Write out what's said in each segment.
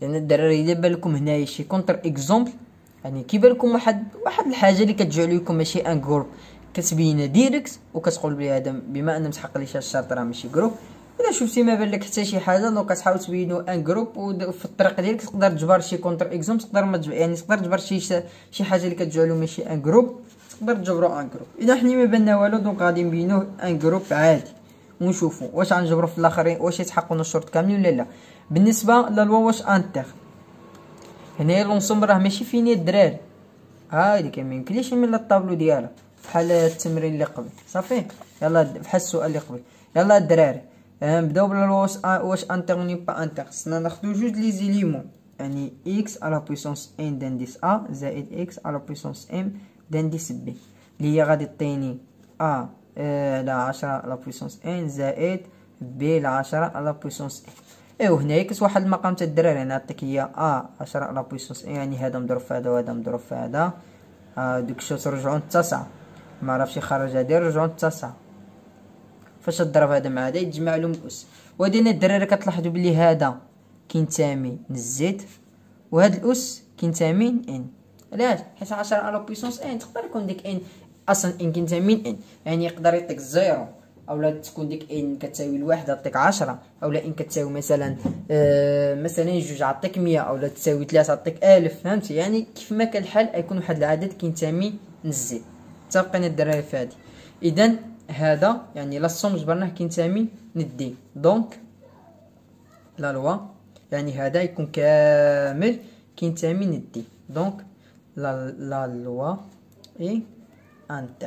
لان الدراري الا بان لكم هنايا شي كونتر اكزومبل، يعني كيبان لكم واحد الحاجه اللي كتجعل لكم ماشي ان جروب كتبينها ديريكت وكتقول بلي هذا بما ان مسحق لي الشرط راه ماشي جروب. الا شفتي ما بان لك حتى شي حاجه دونك كتحاول تبينو ان جروب، وفي الطريق ديالك تقدر تجبر شي كونتر اكزومبل، تقدر ما تجبر يعني تقدر تجبر شي حاجه اللي كتجعلو ماشي ان جروب تقدر تجبرو ان جروب. اذا حنا ما باننا والو دونك غادي نبينوه ان جروب عادي ونشوفوا واش غنجبروا في الاخرين واش يتحققوا الشروط كاملين ولا لا. بالنسبه للوا واش انتر، هنايا لونسومبل راه ماشي فيني الدراري، هادي كاين ما يمكنليش نملى الطابلو ديالها بحال التمرين اللي قبل صافي. يلا بحال السؤال اللي قبل. يلا الدراري نبداو بلا واش انتر ني با انتر. خصنا ناخدو جوج لي زيليمون، يعني اكس على بويسونس ان دانديس ا زائد اكس على بويسونس ام دانديس بي، اللي هي غادي تعطيني ا على 10 على بويسونس ان زائد بي على 10 على بويسونس ان. ايوا هنايا كاين واحد المقام تاع الدراري، انا عطيك هي ا 10 على بويسونس ان، يعني هذا مضروب في هذا وهذا مضروب في هذا، دوك الشوط رجعوا نتصاصعوا، ما عرفش يخرج هادي رجعوا نتصاصعوا. فاش تضرب هذا مع هذا يتجمع لهم الاس. وهادي الدراري كتلاحظوا بلي هذا كينتمي للزد وهاد الاس كينتمي ان. علاش؟ حيت 10 على بويسونس ان تقدر يكون ديك ان اصلا ان كينتمي ان، يعني يقدر يعطيك الزيرو، اولا تكون ديك ان كتساوي الواحد عطيك 10، اولا ان كتساوي مثلا مثلا جوج عطيك 100، اولا تساوي 3 عطيك 1000. فهمتي؟ يعني كيف ما كان الحال يكون واحد العدد كينتمي للزد. متفقين الدراري في هادي؟ اذا هذا يعني لا الصوم جبرناه كينتمي للدي، دونك لا لوا يعني هذا يكون كامل كينتمي للدي، دونك لا لوا اي انتر.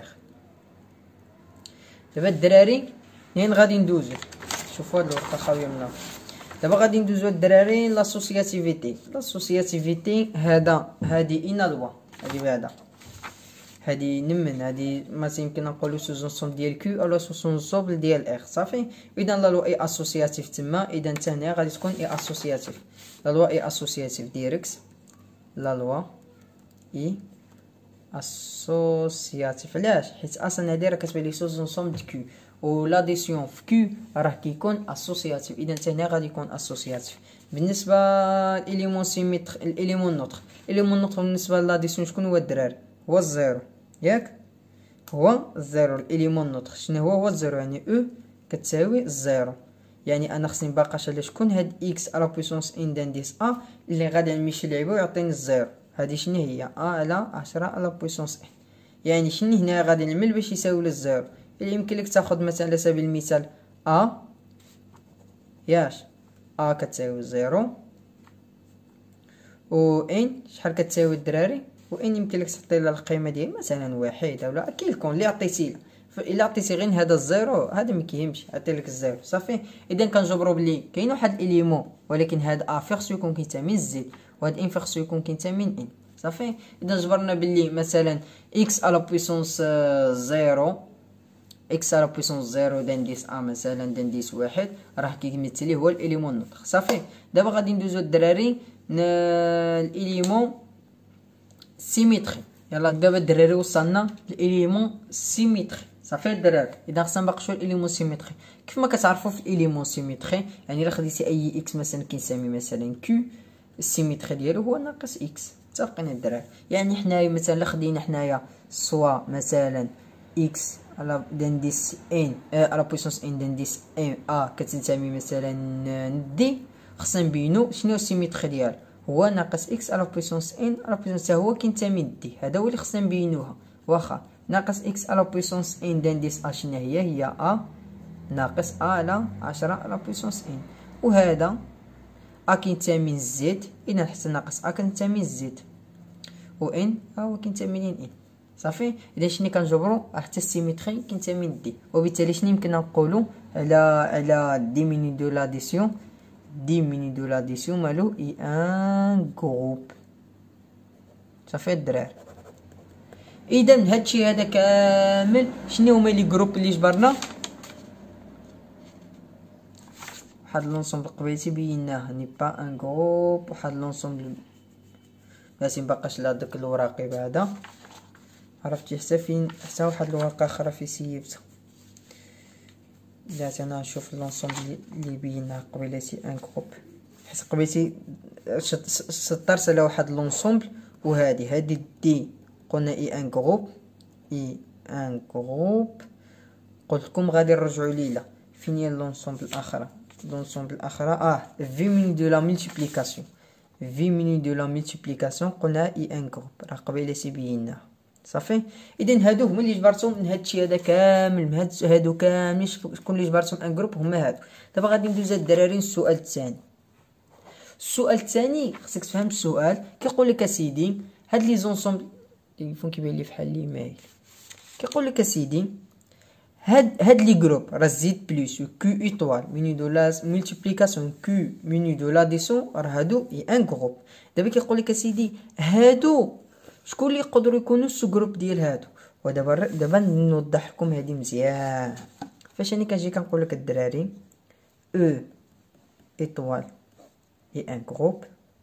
دابا الدراري منين غادي ندوزو؟ شوفوا هاد الورقه خاويه منها. دابا غادي ندوزو الدراري لاسوسياتيفيتي. هادي اين لوا، هادي بعدا هادي نمن، هادي ما يمكن نقولو سوزونسومبل ديال كيو اولا سوزونسومبل ديال اخ صافي. اذا لا لوا اي اسوسياتيف تما، اذا حتى هنا غادي تكون اي اسوسياتيف. لا لوا اي اسوسياتيف ديريكت، لا لوا اي اسوسياتيف. علاش؟ حيت اصلا هادي راه كتبان لي سوزونسومبل كيو، و لاديسيون في كيو راه كيكون اسوسياتيف، اذا حتى هنا غادي يكون اسوسياتيف. بالنسبه لليليمون سيميتر الاليمون نوتر، الاليمون نوتر بالنسبه للاديسيون شكون هو الدراري؟ هو الزيرو، ياك؟ هو الزيرو. الاليمون نوتر شنو هو الزيرو، يعني او كتساوي الزيرو. يعني انا خصني نباقاش على شكون هاد اكس على بويسونس ان دانديس ا اللي غادي نمشي نلعبو ويعطيني الزيرو. هادي شنو هي؟ ا على 10 على بويسونس ان. يعني شنو هنا غادي نعمل باش يساوي للزيرو؟ اللي يمكن لك تاخذ مثلا على سبيل المثال ا، ياش ا كتساوي زيرو، و ان شحال كتساوي الدراري؟ وان يمكن لك تحطي لها القيمه ديال مثلا واحد اولا كيلكون اللي عطيتي له. فالا عطيتي غير هذا الزيرو هذا ما كيهمش، عطي لك الزيرو صافي. اذا كنجبروا بلي كاين واحد الاليمون ولكن هذا ا خصو يكون كينتمي للزد وهذا ان خصو يكون كينتمي لان صافي. اذا جبرنا بلي مثلا اكس على بويسونس زيرو، اكس على بويسونس زيرو دانديس ا مثلا دانديس واحد راه كيمثل هو الاليمون نوتر صافي. دابا غادي ندوزو الدراري الاليمون سيميتري. يلا دابا الدراري وصلنا للاليمون سيميتري صافي الدراري. اذا خصنا نبقشوا الاليمون سيميتري كيف ما كتعرفوا في الاليمون سيميتري، يعني الا خديتي اي اكس مثلا كنسمي مثلا كيو، السيميتري ديالو هو ناقص اكس. متفقين الدراري؟ يعني حنايا مثلا الا خدينا حنايا سوا مثلا اكس على دانديس ان على بويسونس ان دانديس ان ا كتنتمي مثلا دي، خصنا نبينو شنو السيميتري ديالو هو ناقص اكس على بويسونس ان على بويسونس هو كينتمي لدي. هذا هو اللي خصنا نبينوها. واخا ناقص اكس على بويسونس ان دانديس ا شنو هي ا ناقص ا على 10 على بويسونس ان، وهذا ا كينتمي للزد اذا حتى ناقص ا كينتمي للزد، و ان هو كينتمي لان صافي. اذا شنو كنجبروا حتى السيميتري كينتمي لدي، وبالتالي شنو يمكن نقولوا على ديميني دو لاديسيون، ديميني دو لاديسيون مالو اي ان جروب صافي الدراري. اذا هادشي هذا كامل شنو هما لي جروب اللي جبرنا؟ واحد لونسومبل قبيلتي بيناه ني با ان جروب، واحد لونسومبل لازم مبقاش لا داك الوراقي بعدا عرفتي حتى فين، حتى واحد الورقه اخرى في سيبتها. لا انا نشوف لونسومبل اللي بيناه قبيلتي ان جروب حيت قبيلتي سطرت على واحد لونسومبل، هادي دي قلنا اي ان جروب، قلت لكم غادي نرجعوا ليلا فين هي لونسومبل الاخرى. في مينو دو لا ملتيبليكاسيون، قلنا اي ان جروب راه قبيله سيبيناها صافي. اذا هادو هما اللي جبرتهم من هادشي هذا كامل، من هادو كاملين شكون اللي جبرتهم ان جروب هما هادو. دابا غادي ندوز الدراري السؤال الثاني. خصك تفهم السؤال كيقول لك اسيدي هاد لي زونسومبل التليفون كيبان لي فحال لي مايل. كيقول لك اسيدي هاد لي جروب راه زيد بلس كيو ايطوال مينو دو لا ملتيبليكاسيون كيو مينو دو لاديسيون، راه هادو اي ان جروب. دابا كيقول لك اسيدي هادو شكون اللي يقدروا يكونوا السو جروب ديال هادو. ودابا نوضح لكم هادي مزيان. فاش انا كنجي كنقول لك الدراري او ايطوال اي ان جروب،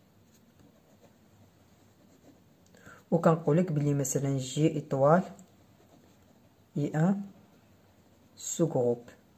وكنقول لك بلي مثلا جي ايطوال اي ان سو جروب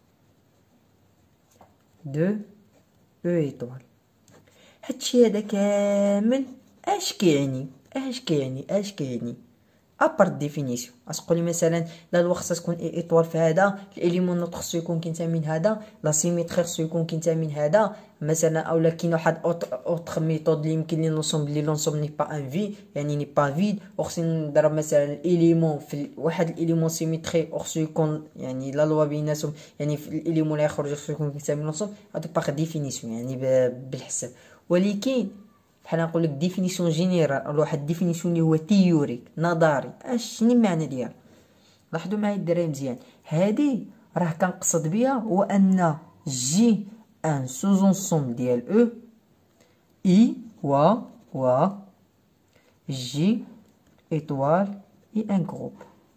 دو او ايطوال. هادشي هذا كامل اش كيعني ابار ديفينيسيون. تقولي مثلا لا لوا خصها تكون اي ايطوال في هذا، الاليمون نوت خصو يكون كينتمي من هذا، لا سيميتري خصو يكون كينتمي من هذا مثلا. اولا كاين واحد اوتر ميثود اللي يمكن لي نوصل بلي لونسومبل ني با ان في، يعني ني با فيد، وخصني نضرب مثلا الاليمون في واحد الاليمون سيميتري وخصو يكون يعني لا لوا بيناتهم، يعني في الاليمون اللي يخرج خصو يكون كينتمي لونسومبل. هادو باغ ديفينيسيون يعني بالحساب. ولكن بحال نقول لك ديفينيسيون جينيرال ولا واحد ديفينيسيون اللي هو تيوريك نظري، شنو المعنى ديالها؟ لاحظوا معايا الدراري مزيان. هادي راه كنقصد بها هو ان جي ان سوزونسوم ديال او اي و جي ايطوال اي ان جروب.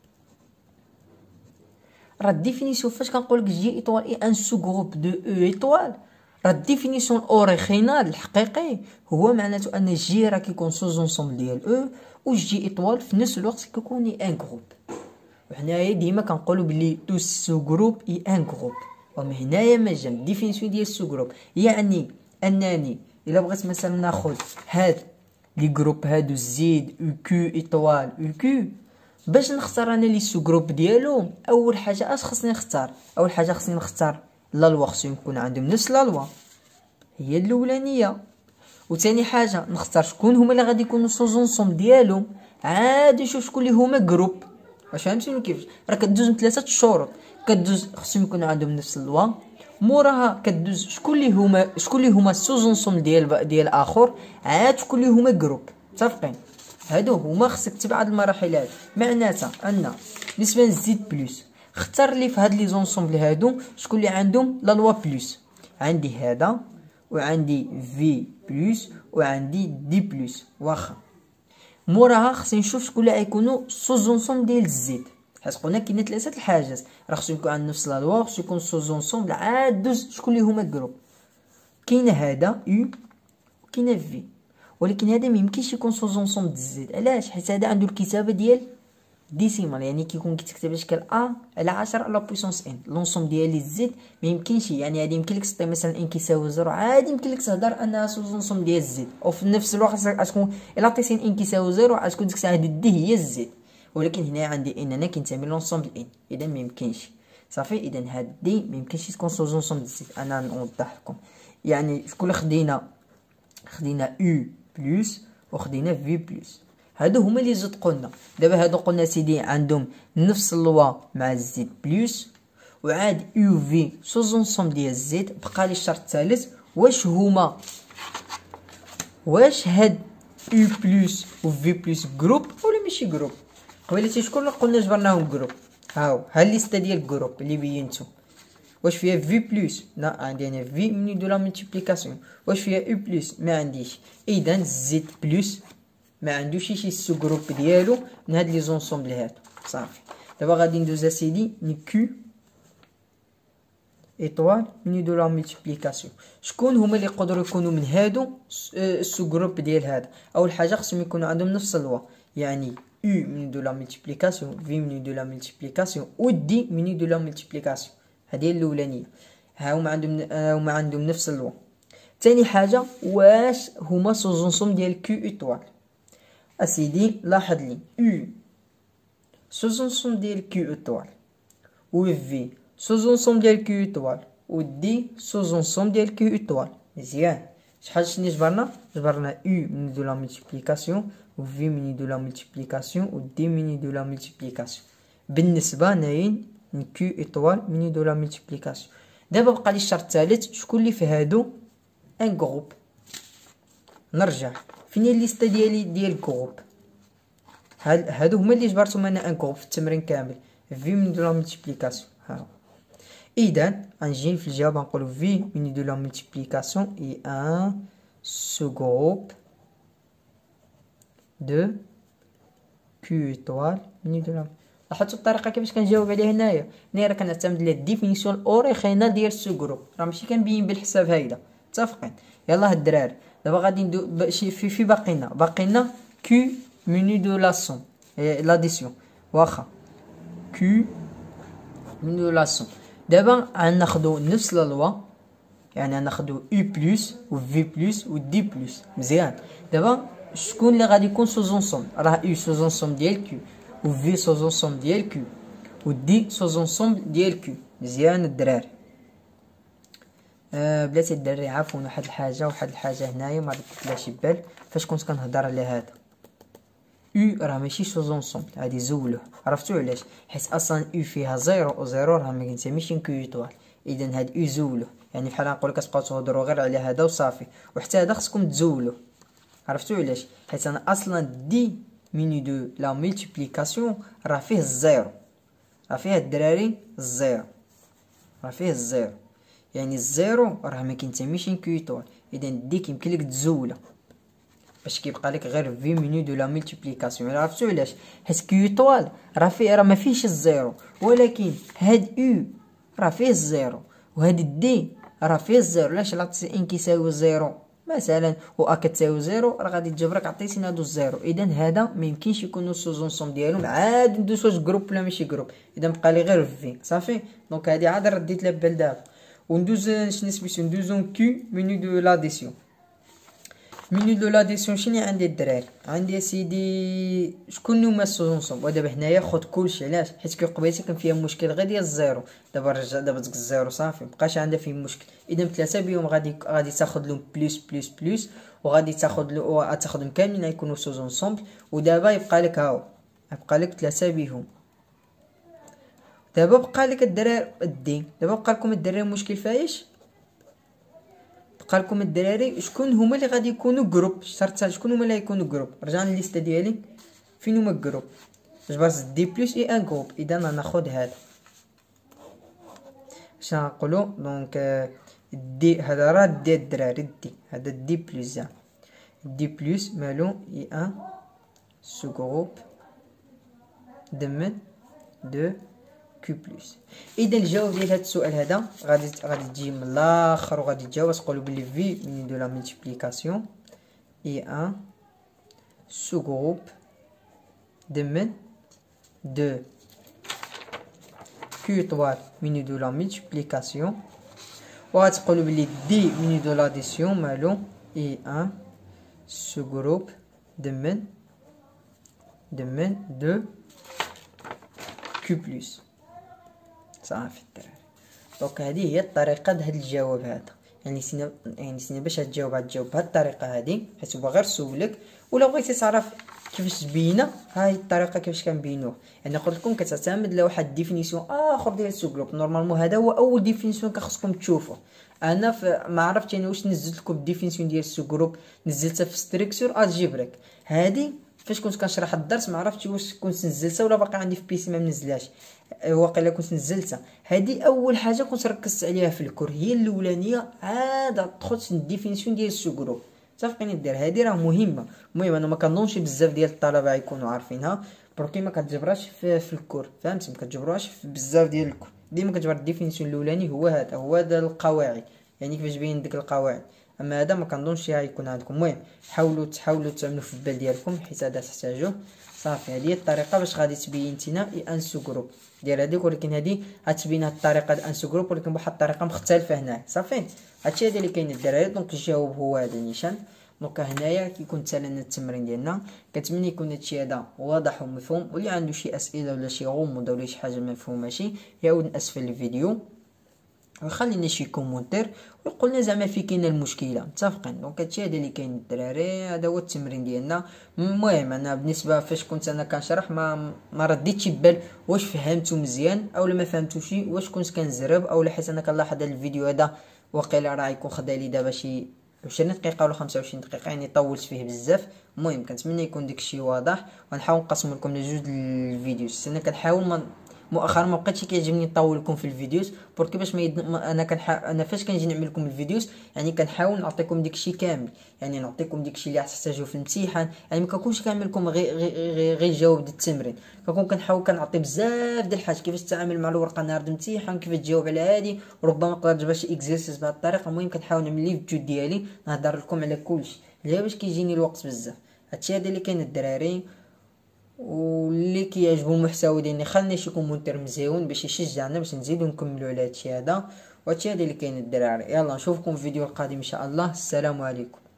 راه الديفينيسيون فاش كنقول لك جي ايطوال اي ان سو جروب دو او ايطوال، راه الديفينيسيون اوريجينال الحقيقي هو معناته ان جي راه كيكون سوزونسوم ديال او، و جي ايطوال في نفس الوقت كيكون اي ان جروب. وحنايا ديما كنقولوا بلي تو سو جروب اي ان جروب. ومن هنايا ما جا الديفينيسيون ديال سو جروب، يعني انني الا بغيت مثلا ناخذ هاد لي جروب هادو زيد او كيو ايطوال او كيو، باش نختار انا لي سو جروب ديالو اول حاجه اش خصني نختار؟ اول حاجه خصني نختار لا لوا خصو يكون عندهم نفس لا لوا، هي الاولانيه. وثاني حاجه نختار شكون هما اللي غادي يكونوا سوزونسوم ديالهم. عاد نشوف شكون اللي هما جروب. واش فهمتوني كيفاش؟ راه كدوز من ثلاثه الشروط. كدوز خصهم يكونوا عندهم نفس اللوا، موراها كدوز شكون اللي هما السوزونسوم ديال اخر، عاد شكون اللي هما جروب. متفقين؟ هادو هما خصك تتبع هاد المراحل هادو. معناتها ان بالنسبه للزيد بلس اختار لي في هاد لي زونسومبل هادو شكون اللي عندهم لا لوا بلس. عندي هذا وعندي في بلس وعندي دي بلس. واخا موراها خصني نشوف شكون اللي غيكونوا سوزونسوم ديال الزيد، حيت قلنا كاين ثلاثه الحاجات، راه خصو يكون عند نفس لا لوا، خصو يكون سوزونسوم. عاد دوز شكون اللي هما الجروب. كاين هذا يو وكاين في، ولكن هذا ميمكنش يكون سوزونسوم د الزيد. علاش؟ حيت هذا عنده الكتابه ديال ديسيمال، يعني كيكون كيتكتب على شكل ا على 10 على بويسونس ان. لونسوم ديال الزيد ما يمكنش، يعني هذه يمكن لك تسطي مثلا ان كيساوي 0، عادي يمكن لك تهضر انها سوزونسوم ديال الزيد، او في نفس الوقت غتكون الا عطيتي ان كيساوي 0 غتكون ديك الساعه دي هي الزيد. ولكن هنا عندي ان انا كينتمي لونسومبل ان، اذا ما يمكنش. صافي، اذا هادي ما يمكنش تكون سوزونسوم ديال الزيد. انا نوضح لكم يعني شكون خدينا او بلس وخدينا في بلس. هادو هما اللي زاد قلنا. دابا هادو قلنا سيدي عندهم نفس اللوا مع الزيد بلس، وعاد يو في سوزونسوم ديال الزيد. بقى لي الشرط الثالث، واش هاد يو بلس و في بلس جروب ولا ماشي جروب؟ قبيلتي شكون اللي قلنا جبرناهم جروب؟ ها الليسته ديال الجروب اللي بينتو. واش فيها في بلس؟ لا، عندي انا في مني دو لا ملتيبليكاسيون. واش فيها يو بلس؟ ما عنديش. اذا زيد بلس ما عندوش شي سو جروب ديالو من هاد لي زونسومبل هادو. صافي، دابا غادي ندوز اسيدي ني كيو ايطوال مني دو لا ملتيبليكاسيون. شكون هما اللي يقدروا يكونوا من هادو السو جروب ديال هذا؟ اول حاجه خصهم يكونوا عندهم نفس اللوا، يعني U مني دو لا ملتيبليكاسيون، V مني دو لا ملتيبليكاسيون، و D مني دو لا ملتيبليكاسيون. هذه الاولانيه. هما عندهم نفس اللوا. تاني حاجه واش هما سوزونسوم ديال كيو ايطوال. اسيدي لاحظ لي او سوزونسوم ديال كيو ايطوال و في سوزونسوم ديال كيو ايطوال و دي سوزونسوم ديال كيو ايطوال. مزيان. شحال شنو جبرنا او مني دو لا ملتيبليكاسيون و في مني دو لا ملتيبليكاسيون و دي مني دو لا ملتيبليكاسيون. بالنسبه ناين كيو ايطوال مني دو لا ملتيبليكاسيون. دابا بقى لي الشرط الثالث، شكون اللي في هادو ان جروب. نرجع فين هي الليسته ديالي ديال جروب. هادو هما اللي جبرتهم انا ان جروب في التمرين كامل. في من دو لا ملتيبليكاسيون ها. اذا غنجي في الجواب نقولو في من دو لا ملتيبليكاسيون اي ان سو جروب دو كيو ايطوال من دو لا. لاحظتوا الطريقه كيفاش كنجاوب عليها هنايا راه كنعتمد على الديفينيسيون الاوريجينال ديال سو جروب، راه ماشي كنبين بالحساب هايله. متفقين؟ يلاه الدراري دابا غادي ندو في باقينا كيو مني دو لا سوم لاديسيون. واخا كيو مني دو لا سوم. دابا غناخدو نفس لا لوا، يعني غناخدو او بلس و في بلس و دي بلس. مزيان. دابا شكون اللي غادي يكون سوزونسوم؟ راه او سوزونسوم ديال كيو و في سوزونسوم ديال كيو و دي سوزونسوم ديال كيو. مزيان الدراري. بلاتي الدراري عافون واحد الحاجه هنايا ما رديتلهاش بال فاش كنت كنهضر على هذا. او راه ماشي سوزونسوم، غادي زولوه. عرفتو علاش؟ حيت اصلا او فيها زيرو و زيرو راه ما كينسميش كيو ايطوال. اذا هاد او زولوه، يعني بحال نقول كتبقاو تهضروا غير على هذا وصافي، وحتى هذا خصكم تزولوه. عرفتو علاش؟ حيت انا اصلا دي ميني دو لا ملتيبليكاسيون راه فيه الزيرو، راه فيه الدراري الزيرو، راه فيه الزيرو، يعني الزيرو راه ما كينتميش كيو ايطوال. اذا دي كيمكن لك تزوله باش كيبقى لك غير في مينو دو لا ملتيبليكاسيون. عرفتو علاش؟ حيت كيو ايطوال راه ما فيهش الزيرو، ولكن هاد او راه فيه الزيرو وهاد دي راه فيه الزيرو. علاش؟ عطيتي ان كيساوي زيرو مثلا و ا كتساوي زيرو راه غادي تجبرك عطيتينا هادو الزيرو. اذا هذا ما يمكنش يكونوا سوزونسوم ديالهم. عاد ندوزو واش جروب ولا ماشي جروب. اذا بقى لي غير في صافي. دونك هادي عاد رديت لها بال دابا. وندوز شنو سميتو ندوزو كيو مينو دو لاديسيون. مينو دو لاديسيون شنو عندي الدراري؟ عندي سيدي شكون هما السوزونسوم. ودابا هنايا خد كلشي. علاش؟ حيت كي قبيلتي كان فيها مشكل غير ديال الزيرو. دابا رجع دابا ديك الزيرو صافي مبقاش عندها فيه مشكل. اذا ثلاثه بهم غادي تاخذ لهم بلس بلس بلس وغادي تاخذهم كاملين يكونوا سوزونسوم. ودابا يبقى لك هاو يبقى لك ثلاثه بهم. دابا بقى لك الدراري الدين. دابا بقى لكم الدراري مشكل فايش؟ بقى لكم الدراري شكون هما اللي غادي يكونوا جروب. شرط شكون هما اللي يكونوا جروب. رجعنا للليسته ديالي فين هما الجروب. جبرت دي بلس اي ان جروب. اذا غناخذ هذا اش نقولوا دونك دي. هذا راه دي الدراري دي. هذا دي بلس دي بلس مالو اي ان سو جروب ضمن دو كيو بلس. اذا الجواب ديال هذا السؤال هذا غادي تجي من الاخر وغادي تجاوب تقولوا بلي في ميني دو لا ملتيبليكاسيون اي ان سو جروب ضمن دو كيو ايطوال ميني دو لا ملتيبليكاسيون. وغتقولوا بلي دي ميني دو لاديسيون مالو اي ان سو جروب ضمن دو كيو بلس. صافي الدراري. دونك هذه هي الطريقه لهاد الجواب هذا. يعني سينا باش تجاوب بهاد الطريقه هذه حيت هو غير سولك. ولا بغيتي تعرف كيفاش تبينها هاي الطريقه كيفاش كنبينوه. يعني قلت لكم كتعتمد على واحد ديفينيسيون اخر ديال سو جروب. نورمالمون هذا هو اول ديفينيسيون كخصكم تشوفوه. انا ما عرفتش انا واش نزلت لكم الديفينيسيون ديال سو جروب نزلتها في ستركتور الجبريك. هذه فاش كنت كنشرح الدرس ما عرفتش واش كنت نزلتها ولا باقي عندي في بيسي ما منزلاش. واقيلا كنت نزلتها. هذه اول حاجه كنت ركزت عليها في الكور هي الاولانيه. عاد تخص الديفينيسيون ديال سو جروب. متفقين دير هذه راه مهمه. المهم انا ما كنظنش بزاف ديال الطلبه يكونوا عارفينها بركي ما كتجبرهاش في الكور. فهمتي؟ ما كتجبروهاش في بزاف ديال الكور. ديما كتجبر الديفينيسيون الاولاني هو هذا القواعد. يعني كيفاش باين ديك القواعد اما هذا ما كنظنش غيكون عندكم. المهم حاولوا تعملوا في البال ديالكم حيت هذا تحتاجوه. صافي هذه هي الطريقه باش غادي تبين نتينا انسو جروب ديال هذيك، ولكن هذه غتبين هاد الطريقه ديال انسو جروب ولكن بواحد الطريقه مختلفه هنا. صافي هادشي هذا اللي كاين الدراري. دونك الجواب هو هذا النيشان. دونك هنايا كيكون تالنا التمرين ديالنا. كنتمنى يكون هادشي هذا واضح ومفهوم، واللي عنده شي اسئله ولا شي غموض ولا شي حاجه ما مفهوماشي يعاود اسفل الفيديو ويخلي لنا شي كومونتير ويقول لنا زعما في كاينه المشكله. متفقين؟ دونك هادشي هذا اللي كاين الدراري، هذا هو التمرين ديالنا. المهم انا بالنسبه فاش كنت انا كنشرح ما رديتش بال واش فهمتو مزيان او ما فهمتوش، واش كنت كنزرب او لا، حيت انا كنلاحظ هذا الفيديو هذا واقيلا راه يكون خدا لي دابا شي 20 دقيقه ولا 25 دقيقه، يعني طولت فيه بزاف. المهم كنتمنى يكون داكشي واضح، ونحاول نقسم لكم لجوج الفيديوز. انا كنحاول مؤخرا ما بقيتش كيعجبني نطول لكم في الفيديوز بوركي باش انا فاش كنجي نعمل لكم الفيديوز يعني كنحاول نعطيكم داكشي كامل، يعني نعطيكم داكشي اللي غتحتاجوه في الامتحان. يعني ما كنكونش كنعمل لكم غير الجواب ديال التمرين، كنحاول كنعطي بزاف ديال الحاجات، كيفاش تتعامل مع الورقه نهار الامتحان، كيفاش تجاوب على هادي، وربما نقدر تجيب شي اكزرسيس بهذه الطريقه. المهم كنحاول نعمل لي الجهد ديالي نهضر لكم على كلشي، لا باش كيجيني الوقت بزاف. هادشي هذا اللي كاين الدراري، واللي كيعجبو المحتوى ديالنا خلينا شي كومونتير مزيون باش يشجعنا باش نزيدو نكملوا على هادشي هذا. وهادشي هذا اللي كاين الدراري. يلا نشوفكم في الفيديو القادم ان شاء الله. السلام عليكم.